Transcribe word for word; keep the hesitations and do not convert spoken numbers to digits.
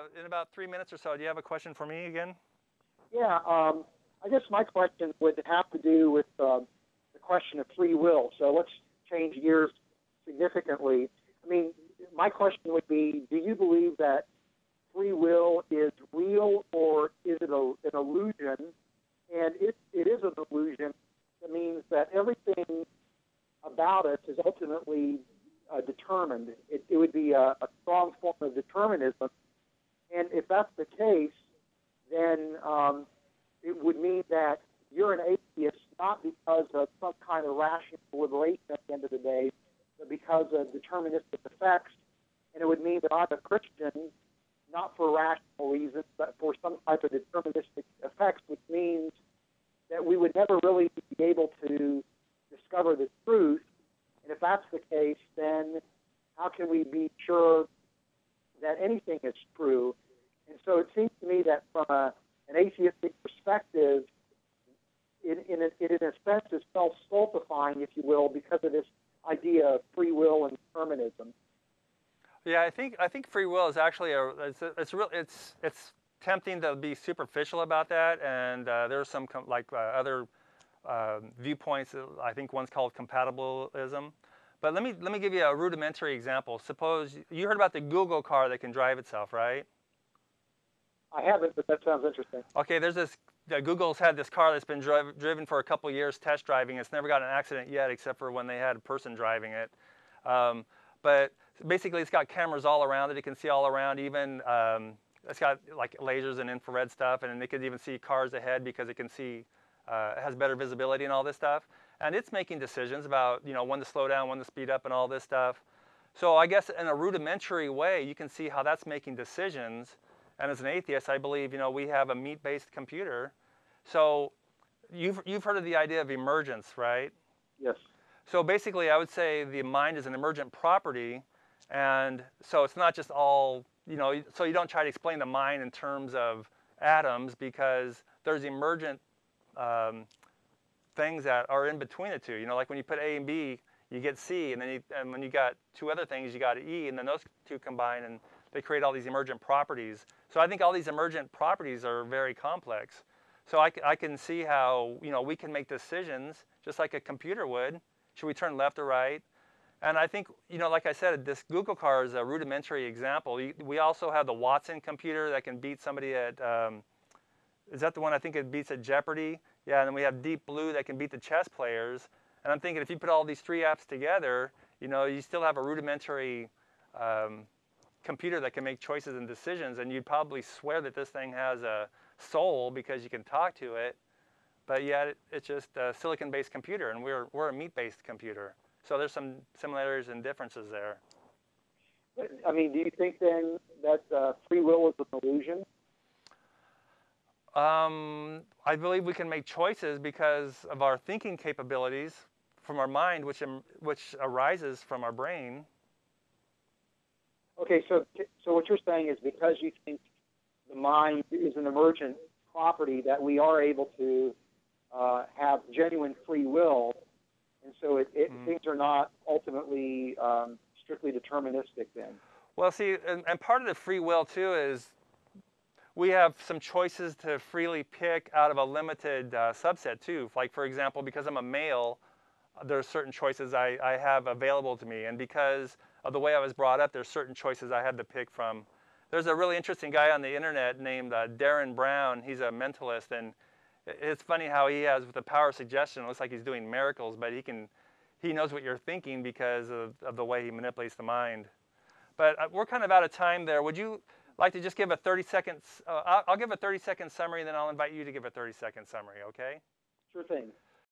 in about three minutes or so. Do you have a question for me again? Yeah, um, I guess my question would have to do with uh, the question of free will. So let's change gears significantly. I mean, my question would be, do you believe that free will is real, or is it a, an illusion? And if it is an illusion, it means that everything about us is ultimately uh, determined. It, it would be a, a strong form of determinism. And if that's the case, then um, it would mean that you're an atheist not because of some kind of rational deliberation at the end of the day, but because of deterministic effects. And it would mean that I'm a Christian not for rational reasons, but for some type of deterministic effects, which means that we would never really be able to discover the truth. And if that's the case, then how can we be sure that anything is true? And so it seems to me that from a, an atheistic perspective, it, in, a, it in a sense is self-stultifying, if you will, because of this idea of free will and determinism. Yeah, I think I think free will is actually a it's a, it's real it's it's tempting to be superficial about that, and uh, there's some com like uh, other uh, viewpoints. I think one's called compatibilism. But let me let me give you a rudimentary example. Suppose you heard about the Google car that can drive itself, right? I haven't, but that sounds interesting. Okay, there's this. Uh, Google's had this car that's been driv driven for a couple years, test driving. It's never got an accident yet, except for when they had a person driving it. Um, but basically, it's got cameras all around it. It can see all around. Even um, it's got like lasers and infrared stuff, and it can even see cars ahead because it can see. Uh, it has better visibility and all this stuff. And it's making decisions about, you know, when to slow down, when to speed up, and all this stuff. So I guess in a rudimentary way, you can see how that's making decisions. And as an atheist, I believe, you know, we have a meat-based computer. So you've, you've heard of the idea of emergence, right? Yes. So basically, I would say the mind is an emergent property. And so it's not just all, you know, so you don't try to explain the mind in terms of atoms, because there's emergent um, things that are in between the two. You know, like when you put A and B, you get C, and then you, and when you got two other things, you got E, and then those two combine, and they create all these emergent properties. So I think all these emergent properties are very complex. So I, I can see how, you know, we can make decisions just like a computer would. Should we turn left or right? And I think, you know, like I said, this Google car is a rudimentary example. We also have the Watson computer that can beat somebody at, um, is that the one I think it beats at Jeopardy? Yeah, and then we have Deep Blue that can beat the chess players. And I'm thinking if you put all these three apps together, you know, you still have a rudimentary um, computer that can make choices and decisions, and you'd probably swear that this thing has a soul because you can talk to it, but yet it, it's just a silicon-based computer, and we're, we're a meat-based computer. So there's some similarities and differences there. I mean, do you think then that uh, free will is an illusion? Um, I believe we can make choices because of our thinking capabilities from our mind, which, which arises from our brain. Okay, so so what you're saying is because you think the mind is an emergent property, that we are able to uh, have genuine free will, and so it, it, mm-hmm. things are not ultimately um, strictly deterministic then. Well, see, and, and part of the free will too is we have some choices to freely pick out of a limited uh, subset too. Like for example, because I'm a male, there's certain choices I, I have available to me, and because of the way I was brought up, there's certain choices I had to pick from. There's a really interesting guy on the internet named uh, Darren Brown. He's a mentalist, and it's funny how he has, with the power of suggestion, it looks like he's doing miracles, but he can, he knows what you're thinking because of, of the way he manipulates the mind. But uh, we're kind of out of time there. Would you like to just give a thirty seconds, uh, I'll, I'll give a thirty second summary, and then I'll invite you to give a thirty second summary, okay? Sure thing.